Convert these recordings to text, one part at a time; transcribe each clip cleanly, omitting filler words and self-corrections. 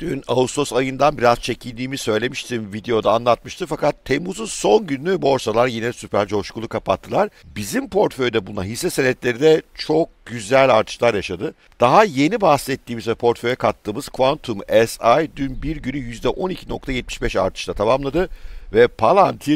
Dün Ağustos ayından biraz çekindiğimi söylemiştim, videoda anlatmıştım. Fakat Temmuz'un son günü borsalar yine süper coşkulu kapattılar. Bizim portföyde bulunan hisse senetleri de çok güzel artışlar yaşadı. Daha yeni bahsettiğimiz ve portföye kattığımız Quantum SI dün bir günü %12,75 artışla tamamladı. Ve Palantir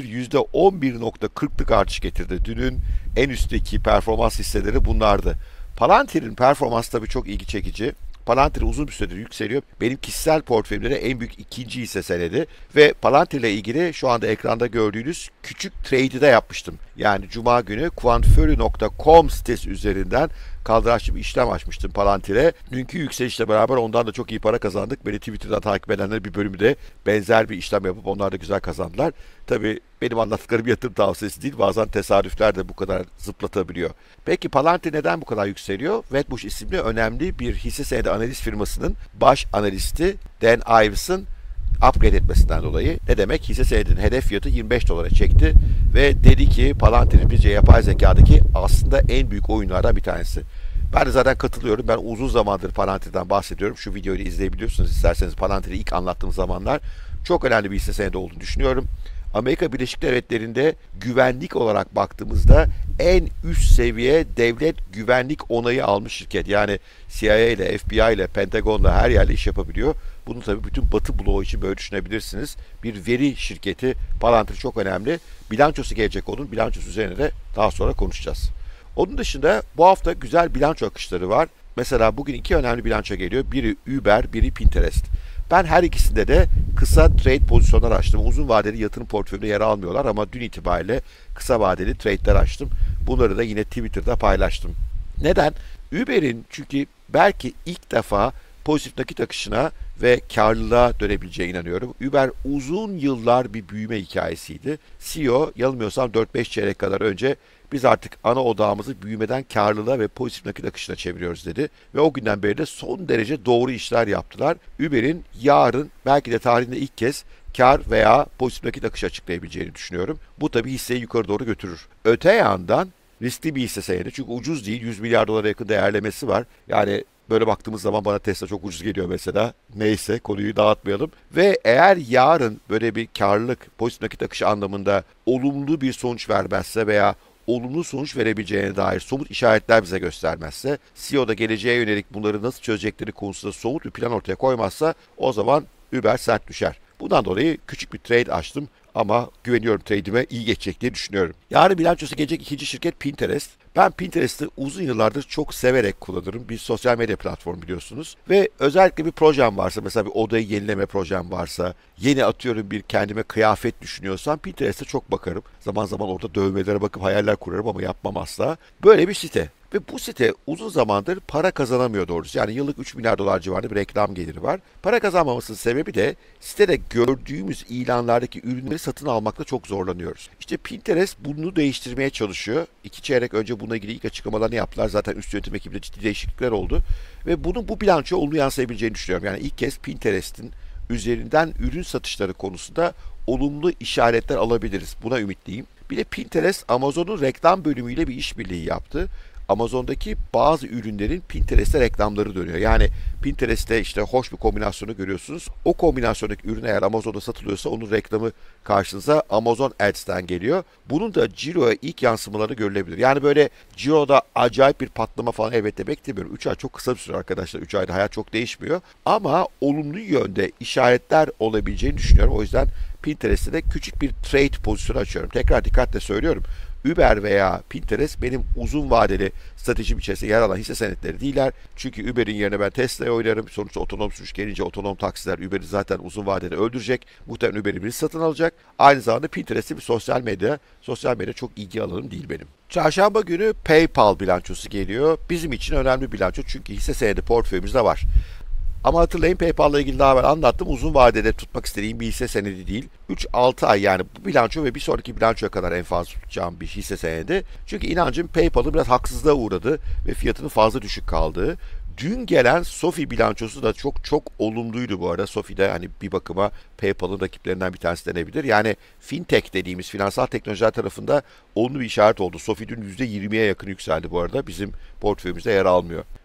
%11,40'lık artış getirdi. Dünün en üstteki performans hisseleri bunlardı. Palantir'in performansı tabii çok ilgi çekici. Palantir uzun bir süredir yükseliyor. Benim kişisel portföyümde de en büyük ikinci hisse senedi. Ve Palantir ile ilgili şu anda ekranda gördüğünüz küçük trade'i de yapmıştım. Yani Cuma günü quantfury.com sitesi üzerinden kaldıraçlı bir işlem açmıştım Palantir'e. Dünkü yükselişle beraber ondan da çok iyi para kazandık. Beni Twitter'dan takip edenler bir bölümü de benzer bir işlem yapıp onlar da güzel kazandılar. Tabii benim anlattıklarım yatırım tavsiyesi değil. Bazen tesadüfler de bu kadar zıplatabiliyor. Peki Palantir neden bu kadar yükseliyor? Wedbush isimli önemli bir hisse senedi analiz firmasının baş analisti Dan Ives'ın upgrade etmesinden dolayı ne demek? Hisse senedinin hedef fiyatı 25 dolara çekti ve dedi ki Palantir bizce yapay zekadaki aslında en büyük oyunlardan bir tanesi. Ben de zaten katılıyorum. Ben uzun zamandır Palantir'den bahsediyorum. Şu videoyu da izleyebiliyorsunuz isterseniz. Palantir'i ilk anlattığım zamanlar çok önemli bir hisse senedi olduğunu düşünüyorum. Amerika Birleşik Devletleri'nde güvenlik olarak baktığımızda en üst seviye devlet güvenlik onayı almış şirket. Yani CIA ile, FBI ile, Pentagon'la her yerde iş yapabiliyor. Bunu tabii bütün Batı bloğu için böyle düşünebilirsiniz. Bir veri şirketi. Palantir çok önemli. Bilançosu gelecek onun. Bilançosu üzerine de daha sonra konuşacağız. Onun dışında bu hafta güzel bilanço akışları var. Mesela bugün iki önemli bilanço geliyor. Biri Uber, biri Pinterest. Ben her ikisinde de kısa trade pozisyonlar açtım. Uzun vadeli yatırım portföyünde yer almıyorlar ama dün itibariyle kısa vadeli trade'ler açtım. Bunları da yine Twitter'da paylaştım. Neden? Uber'in çünkü belki ilk defa pozitif nakit akışına ve karlılığa dönebileceğine inanıyorum. Uber uzun yıllar bir büyüme hikayesiydi. CEO yanılmıyorsam 4-5 çeyrek kadar önce biz artık ana odağımızı büyümeden karlılığa ve pozitif nakit akışına çeviriyoruz dedi. Ve o günden beri de son derece doğru işler yaptılar. Uber'in yarın belki de tarihinde ilk kez kar veya pozitif nakit akışı açıklayabileceğini düşünüyorum. Bu tabii hisseyi yukarı doğru götürür. Öte yandan riskli bir hisse senedi çünkü ucuz değil, 100 milyar dolara yakın değerlemesi var. Yani böyle baktığımız zaman bana Tesla çok ucuz geliyor mesela. Neyse konuyu dağıtmayalım. Ve eğer yarın böyle bir karlılık, pozitif nakit akışı anlamında olumlu bir sonuç vermezse veya olumlu sonuç verebileceğine dair somut işaretler bize göstermezse, CEO da geleceğe yönelik bunları nasıl çözecekleri konusunda somut bir plan ortaya koymazsa o zaman Uber sert düşer. Bundan dolayı küçük bir trade açtım ama güveniyorum trade'ime iyi geçecek diye düşünüyorum. Yarın bilançosu gelecek ikinci şirket Pinterest. Ben Pinterest'i uzun yıllardır çok severek kullanırım. Bir sosyal medya platformu biliyorsunuz. Ve özellikle bir projem varsa, mesela bir odayı yenileme projem varsa, yeni atıyorum bir kendime kıyafet düşünüyorsam Pinterest'e çok bakarım. Zaman zaman orada dövmelere bakıp hayaller kurarım ama yapmam asla. Böyle bir site. Ve bu site uzun zamandır para kazanamıyor doğrusu. Yani yıllık 3 milyar dolar civarında bir reklam geliri var. Para kazanmamasının sebebi de sitede gördüğümüz ilanlardaki ürünleri satın almakta çok zorlanıyoruz. İşte Pinterest bunu değiştirmeye çalışıyor. 2 çeyrek önce bununla ilgili ilk açıklamalarını yaptılar. Zaten üst yönetim ekibinde ciddi değişiklikler oldu. Ve bunun bu bilançoya olumlu yansıyabileceğini düşünüyorum. Yani ilk kez Pinterest'in üzerinden ürün satışları konusunda olumlu işaretler alabiliriz. Buna ümitliyim. Bir de Pinterest Amazon'un reklam bölümüyle bir işbirliği yaptı. Amazon'daki bazı ürünlerin Pinterest'te reklamları dönüyor. Yani Pinterest'te işte hoş bir kombinasyonu görüyorsunuz. O kombinasyondaki ürün eğer Amazon'da satılıyorsa onun reklamı karşınıza Amazon Ads'ten geliyor. Bunun da Ciro'ya ilk yansımaları görülebilir. Yani böyle Ciro'da acayip bir patlama falan elbette beklemiyorum. 3 ay çok kısa bir süre arkadaşlar. 3 ayda hayat çok değişmiyor. Ama olumlu yönde işaretler olabileceğini düşünüyorum. O yüzden Pinterest'te de küçük bir trade pozisyonu açıyorum. Tekrar dikkatle söylüyorum. Uber veya Pinterest benim uzun vadeli stratejim içerisinde yer alan hisse senetleri değiller. Çünkü Uber'in yerine ben Tesla'ya oynarım. Sonuçta otonom sürüş gelince otonom taksiler Uber'i zaten uzun vadede öldürecek. Muhtemelen Uber'i birisi satın alacak. Aynı zamanda Pinterest'te bir sosyal medya. Sosyal medya çok ilgi alanım değil benim. Çarşamba günü PayPal bilançosu geliyor. Bizim için önemli bir bilanço çünkü hisse senedi portföyümüzde var. Ama hatırlayın PayPal'la ilgili daha evvel anlattım. Uzun vadede tutmak istediğim bir hisse senedi değil. 3-6 ay yani bu bilanço ve bir sonraki bilançoya kadar en fazla tutacağım bir hisse senedi. Çünkü inancım PayPal'ı biraz haksızlığa uğradı ve fiyatının fazla düşük kaldığı. Dün gelen Sofi bilançosu da çok olumluydu bu arada. Sofi de hani bir bakıma PayPal'ın rakiplerinden bir tanesi denebilir. Yani fintech dediğimiz finansal teknolojiler tarafında olumlu bir işaret oldu. Sofi dün %20'ye yakın yükseldi bu arada. Bizim portföyümüzde yer almıyor.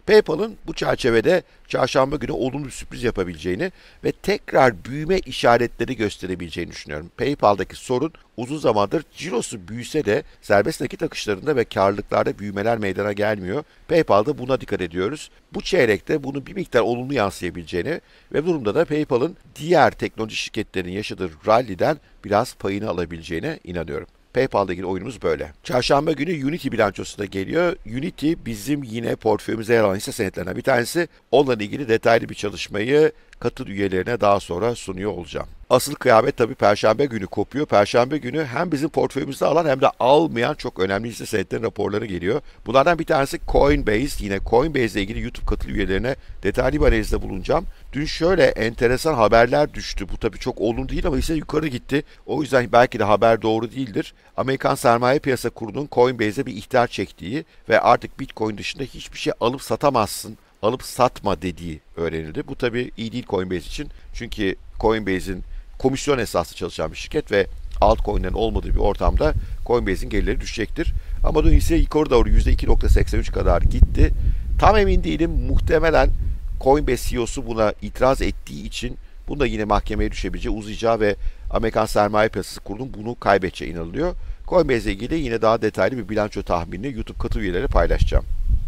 PayPal'ın bu çerçevede çarşamba günü olumlu bir sürpriz yapabileceğini ve tekrar büyüme işaretleri gösterebileceğini düşünüyorum. PayPal'daki sorun uzun zamandır cirosu büyüse de serbest nakit akışlarında ve karlılıklarda büyümeler meydana gelmiyor. PayPal'da buna dikkat ediyoruz. Bu çeyrekte bunu bir miktar olumlu yansıyabileceğini ve bu durumda da PayPal'ın diğer teknoloji şirketlerinin yaşadığı rally'den biraz payını alabileceğine inanıyorum. PayPal'da ilgili oyunumuz böyle. Çarşamba günü Unity bilançosu da geliyor. Unity bizim yine portföyümüze yer alan hisse senetlerinden bir tanesi. Onunla ilgili detaylı bir çalışmayı katıl üyelerine daha sonra sunuyor olacağım. Asıl kıyamet tabii Perşembe günü kopuyor. Perşembe günü hem bizim portföyümüzde alan hem de almayan çok önemli hisse senetleri raporları geliyor. Bunlardan bir tanesi Coinbase. Yine Coinbase ile ilgili YouTube katıl üyelerine detaylı bir analizde bulunacağım. Dün şöyle enteresan haberler düştü. Bu tabii çok olumlu değil ama hisse yukarı gitti. O yüzden belki de haber doğru değildir. Amerikan Sermaye Piyasa Kurulu'nun Coinbase'e bir ihtar çektiği ve artık Bitcoin dışında hiçbir şey alıp satamazsın, alıp satma dediği öğrenildi. Bu tabii iyi değil Coinbase için. Çünkü Coinbase'in komisyon esaslı çalışan bir şirket ve altcoin'lerin olmadığı bir ortamda Coinbase'in gelirleri düşecektir. Ama dün hisse yukarı doğru %2.83 kadar gitti. Tam emin değilim. Muhtemelen Coinbase CEO'su buna itiraz ettiği için bunu da yine mahkemeye düşebileceği, uzayacağı ve Amerikan Sermaye Piyasası Kurulu'nun bunu kaybedeceği inanılıyor. Coinbase ile ilgili yine daha detaylı bir bilanço tahminini YouTube katıl üyeleri paylaşacağım.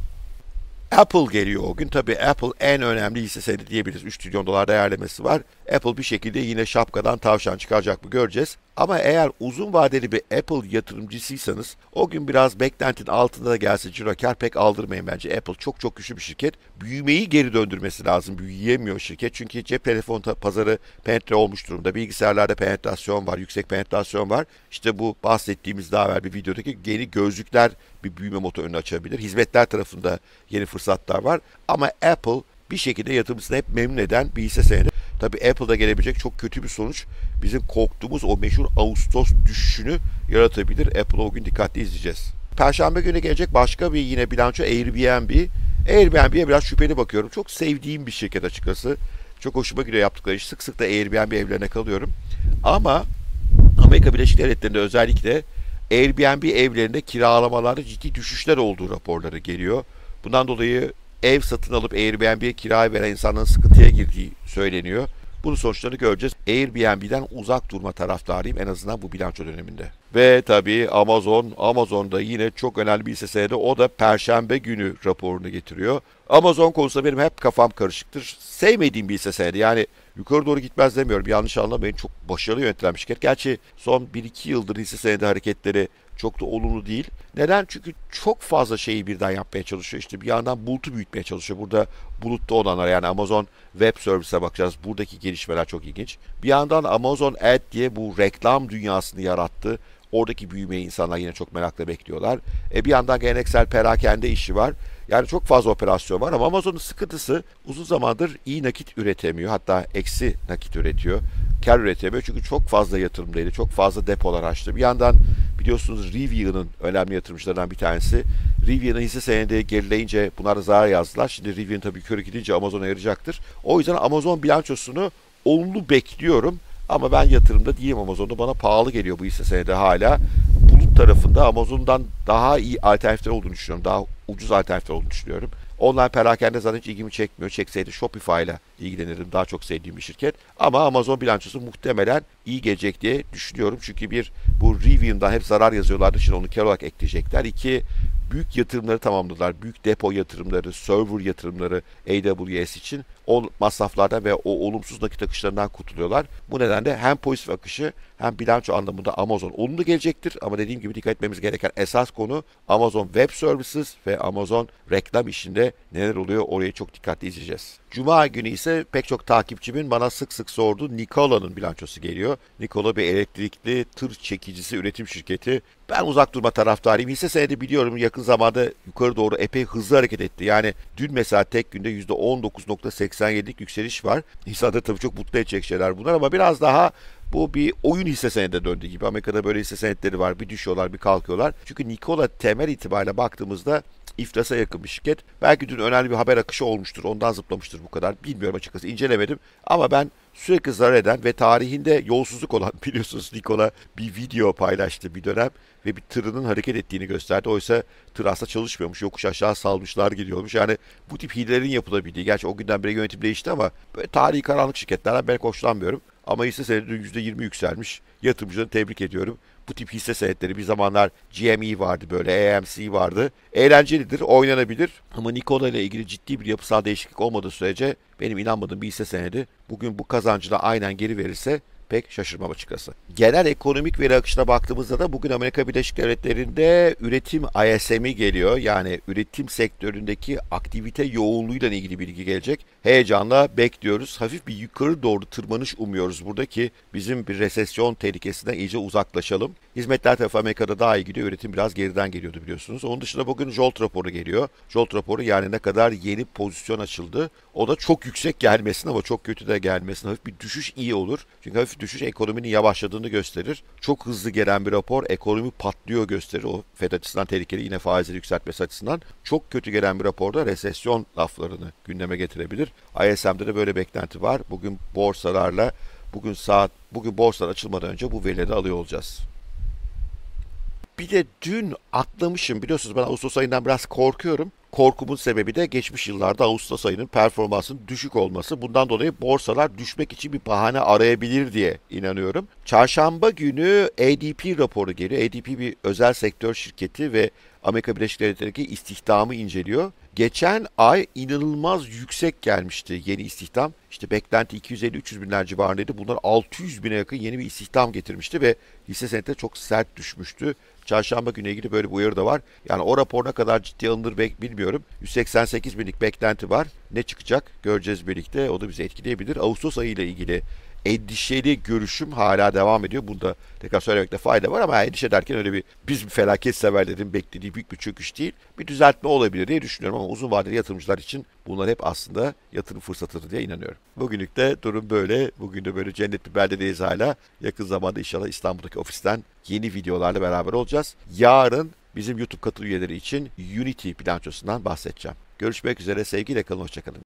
Apple geliyor o gün. Tabii Apple en önemli hisse senedi diyebiliriz. 3 trilyon dolar değerlemesi var. Apple bir şekilde yine şapkadan tavşan çıkaracak mı göreceğiz. Ama eğer uzun vadeli bir Apple yatırımcısıysanız o gün biraz beklentinin altında da gelse ciro kar pek aldırmayın bence. Apple çok çok güçlü bir şirket. Büyümeyi geri döndürmesi lazım. Büyüyemiyor şirket. Çünkü cep telefonu pazarı penetre olmuş durumda. Bilgisayarlarda penetrasyon var. Yüksek penetrasyon var. İşte bu bahsettiğimiz daha evvel bir videodaki yeni gözlükler bir büyüme motorunu açabilir. Hizmetler tarafında yeni fırsatlar var. Ama Apple bir şekilde yatırımcısını hep memnun eden bir hisse senedi. Tabii Apple'da gelebilecek çok kötü bir sonuç bizim korktuğumuz o meşhur Ağustos düşüşünü yaratabilir. Apple'ı o gün dikkatli izleyeceğiz. Perşembe günü gelecek başka bir yine bilanço Airbnb. Airbnb'ye biraz şüpheli bakıyorum. Çok sevdiğim bir şirket açıkçası. Çok hoşuma gidiyor yaptıkları iş. Sık sık da Airbnb evlerine kalıyorum. Ama Amerika Birleşik Devletleri'nde özellikle Airbnb evlerinde kiralamalarda ciddi düşüşler olduğu raporları geliyor. Bundan dolayı ev satın alıp Airbnb'ye kiraya veren insanların sıkıntıya girdiği söyleniyor. Bunun sonuçlarını göreceğiz. Airbnb'den uzak durma taraftarıyım en azından bu bilanço döneminde. Ve tabii Amazon'da yine çok önemli bir hisse senedi. O da Perşembe günü raporunu getiriyor. Amazon konusunda benim hep kafam karışıktır. Sevmediğim bir hisse senedi. Yani yukarı doğru gitmez demiyorum. Yanlış anlamayın. Çok başarılı yönetilen bir şirket. Gerçi son 1-2 yıldır hisse senedi hareketleri çok da olumlu değil. Neden? Çünkü çok fazla şeyi birden yapmaya çalışıyor. İşte bir yandan bulutu büyütmeye çalışıyor. Burada bulutta olanlar yani Amazon Web Service'e bakacağız. Buradaki gelişmeler çok ilginç. Bir yandan Amazon Ad diye bu reklam dünyasını yarattı. Oradaki büyümeyi insanlar yine çok merakla bekliyorlar. Bir yandan geleneksel perakende işi var. Yani çok fazla operasyon var ama Amazon'un sıkıntısı uzun zamandır iyi nakit üretemiyor. Hatta eksi nakit üretiyor. Kar üretemiyor çünkü çok fazla yatırımdaydı. Çok fazla depolar açtı. Bir yandan biliyorsunuz Rivian'ın önemli yatırımcılarından bir tanesi. Rivian'ın hisse senedi gerileyince bunlar da zarar yazdılar. Şimdi Rivian tabii yukarı gidince Amazon'a yarayacaktır. O yüzden Amazon bilançosunu olumlu bekliyorum. Ama ben yatırımda değilim Amazon'da. Bana pahalı geliyor bu hisse senedi hala. Bulut tarafında Amazon'dan daha iyi alternatifler olduğunu düşünüyorum. Daha ucuz alternatifler olduğunu düşünüyorum. Online perakende zaten hiç ilgimi çekmiyor. Çekseydi Shopify ile ilgilenirdim. Daha çok sevdiğim bir şirket. Ama Amazon bilançosu muhtemelen iyi gelecek diye düşünüyorum. Çünkü bu Rivian'dan hep zarar yazıyorlardı. Şimdi onu kar olarak ekleyecekler. İki, büyük yatırımları tamamladılar. Büyük depo yatırımları, server yatırımları AWS için o masraflardan ve o olumsuz nakit akışlarından kurtuluyorlar. Bu nedenle hem pozitif akışı hem bilanço anlamında Amazon olumlu gelecektir. Ama dediğim gibi dikkat etmemiz gereken esas konu Amazon Web Services ve Amazon reklam işinde neler oluyor orayı çok dikkatli izleyeceğiz. Cuma günü ise pek çok takipçimin bana sık sık sorduğu Nikola'nın bilançosu geliyor. Nikola bir elektrikli tır çekicisi üretim şirketi. Ben uzak durma taraftarıyım. Hisse senedi biliyorum yakın zamanda yukarı doğru epey hızlı hareket etti. Yani dün mesela tek günde %19.87'lik yükseliş var. İnsanları tabii çok mutlu edecek şeyler bunlar ama biraz daha bu bir oyun hisse senedine döndüğü gibi. Amerika'da böyle hisse senetleri var. Bir düşüyorlar, bir kalkıyorlar. Çünkü Nikola temel itibariyle baktığımızda iflasa yakın bir şirket. Belki dün önemli bir haber akışı olmuştur. Ondan zıplamıştır bu kadar. Bilmiyorum açıkçası. İncelemedim. Ama ben sürekli zarar eden ve tarihinde yolsuzluk olan, biliyorsunuz Nikola bir video paylaştı bir dönem ve bir tırının hareket ettiğini gösterdi. Oysa tır aslında çalışmıyormuş, yokuş aşağı salmışlar gidiyormuş. Yani bu tip hilelerin yapılabildiği, gerçi o günden beri yönetim değişti ama böyle tarihi karanlık şirketlerden ben hoşlanmıyorum. Ama hisse senedi dün %20 yükselmiş. Yatırımcılarını tebrik ediyorum. Bu tip hisse senetleri bir zamanlar GME vardı, böyle AMC vardı. Eğlencelidir, oynanabilir. Ama Nikola ile ilgili ciddi bir yapısal değişiklik olmadığı sürece benim inanmadığım bir hisse senedi bugün bu kazancına aynen geri verirse pek şaşırmam açıkçası. Genel ekonomik veri akışına baktığımızda da bugün Amerika Birleşik Devletleri'nde üretim ISM'i geliyor. Yani üretim sektöründeki aktivite yoğunluğuyla ilgili bilgi gelecek. Heyecanla bekliyoruz. Hafif bir yukarı doğru tırmanış umuyoruz buradaki bizim bir resesyon tehlikesinden iyice uzaklaşalım. Hizmetler tarafı Amerika'da daha iyi gidiyor. Üretim biraz geriden geliyordu biliyorsunuz. Onun dışında bugün JOLT raporu geliyor. JOLT raporu yani ne kadar yeni pozisyon açıldı. O da çok yüksek gelmesin ama çok kötü de gelmesin. Hafif bir düşüş iyi olur. Çünkü hafif düşüş ekonominin yavaşladığını gösterir. Çok hızlı gelen bir rapor ekonomi patlıyor gösterir. O FED açısından tehlikeli, yine faizleri yükseltmesi açısından. Çok kötü gelen bir raporda resesyon laflarını gündeme getirebilir. ISM'de de böyle beklenti var. Bugün borsalarla bugün borsalar açılmadan önce bu verileri alıyor olacağız. Bir de dün atlamışım. Biliyorsunuz ben Ağustos ayından biraz korkuyorum. Korkumun sebebi de geçmiş yıllarda Ağustos ayının performansının düşük olması. Bundan dolayı borsalar düşmek için bir bahane arayabilir diye inanıyorum. Çarşamba günü ADP raporu geliyor. ADP bir özel sektör şirketi ve Amerika Birleşik Devletleri'ndeki istihdamı inceliyor. Geçen ay inanılmaz yüksek gelmişti yeni istihdam. İşte beklenti 250-300 binler civarındaydı. Bunlar 600 bine yakın yeni bir istihdam getirmişti ve hisse senedi çok sert düşmüştü. Çarşamba günü ilgili böyle bir uyarı da var. Yani o rapor ne kadar ciddi alınır bilmiyorum. 188 binlik beklenti var. Ne çıkacak göreceğiz birlikte. O da bizi etkileyebilir. Ağustos ayı ile ilgili endişeli görüşüm hala devam ediyor. Bunu da tekrar söylemekte fayda var ama endişe derken öyle biz bir felaket severlerin beklediği büyük bir çöküş değil. Bir düzeltme olabilir diye düşünüyorum ama uzun vadeli yatırımcılar için bunlar hep aslında yatırım fırsatıdır diye inanıyorum. Bugünlük de durum böyle. Bugün de böyle cennet bir beldedeyiz hala. Yakın zamanda inşallah İstanbul'daki ofisten yeni videolarla beraber olacağız. Yarın bizim YouTube katıl üyeleri için Unity bilançosundan bahsedeceğim. Görüşmek üzere, sevgiyle kalın, hoşçakalın.